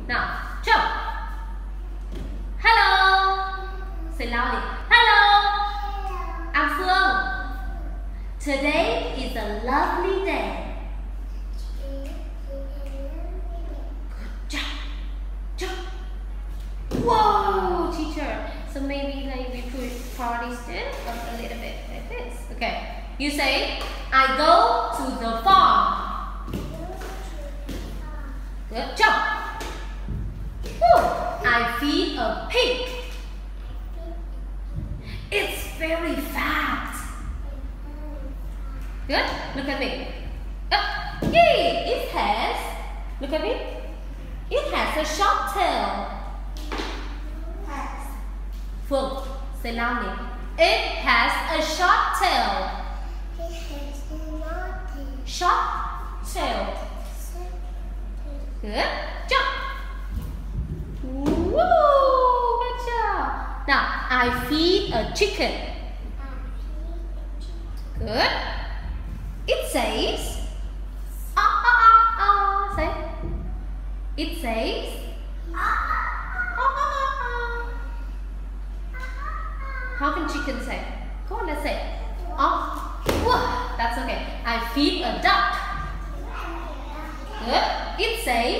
Now, jump. Hello. Say loudly. Hello. I'm Phương. Today is a lovely day. Good job. Jump. Whoa, teacher. So maybe like we push party still a little bit like this. Okay. You say, I go to the farm. Good. Jump. Woo. I feed a pig. It's very fast. Good. Look at me. Yay! It has. Look at me. It has a short tail. Phương, say loudly. It has a short tail. Short tail. Good. Jump. Woo! Good job. Now, I feed a chicken. Good. It says, say. It says, How can chicken say? Go on, let's say. That's okay. I feed a duck. Good. It says,